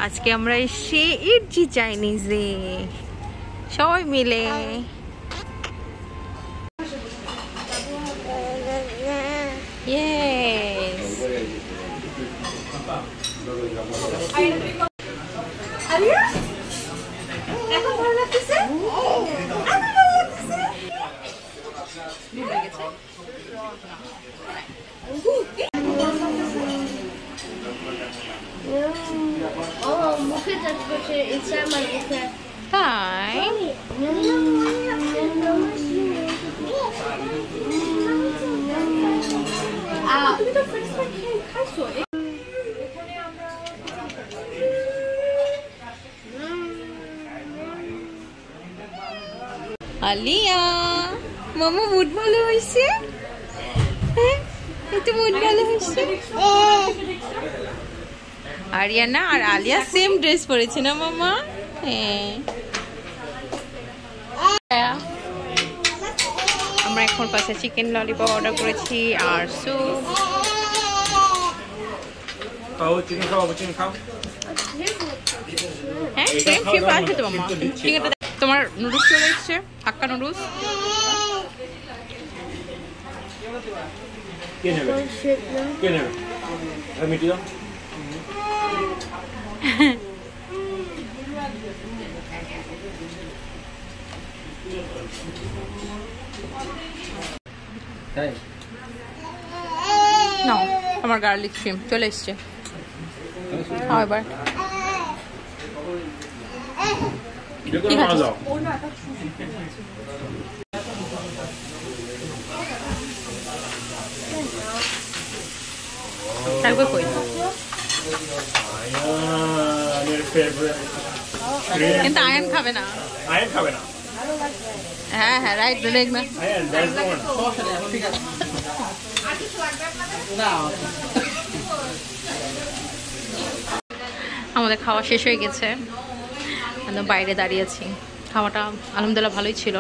আজকে আমরা এসে ইডজি চাইনিজে সবাই মিলে। তাই আলিয়া মামা মুড ভালো হয়েছে। একটু মুড ভালো হয়েছে। আরিয়ানা আর আলিয়া সেম ড্রেস পরেছে না মামা? হ্যাঁ। আমরা এখন পাশে চিকেন ললিপপ অর্ডার করেছি আর স্যুপ। হ্যাঁ সেম শিপ আছে তো মামা। চিকেনটা তোমার নুডলস চলে এসছে, হাক্কা নুডলস। নাও আমার গার্লিক ক্রিম চলে এসছে। এবার কিন্তু আয়ন খাবে না। হ্যাঁ হ্যাঁ রাইট দেখ না। আমাদের খাওয়া শেষ হয়ে গেছে, আমরা বাইরে দাঁড়িয়েছি। খাওয়াটা আলহামদুলিল্লাহ ভালোই ছিল।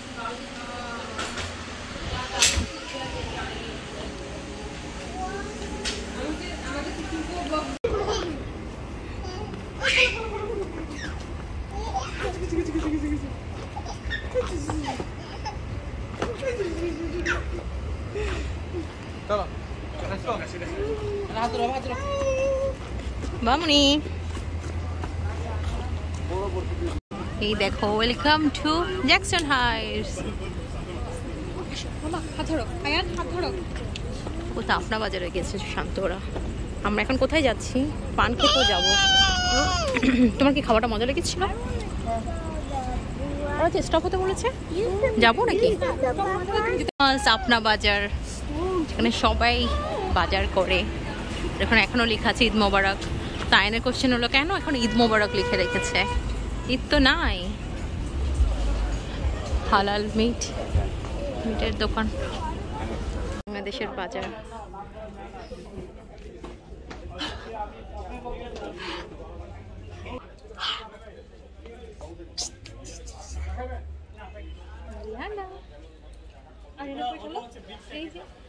বামনি এই দেখো, ওয়েলকাম টু জ্যাকসন হাইটস। ও তো আপনা বাজারে গেছে শান্ত ওরা। আমরা এখন কোথায় যাচ্ছি? পান খেতেও যাবো। তোমার কি খাওয়াটা মজা লেগেছিল? ওরা তো স্টপ হতে বলেছে, যাবো নাকি? আপনা বাজার, এখানে সবাই বাজার করে। এখন এখনো লেখা আছে ঈদ মোবারক। তাইনের কোশ্চেন হলো কেন এখন ঈদ মোবারক লিখে রেখেছে? ঈদ তো নাই। হালাল মিটের দোকান, বাংলাদেশের বাজার। এই যে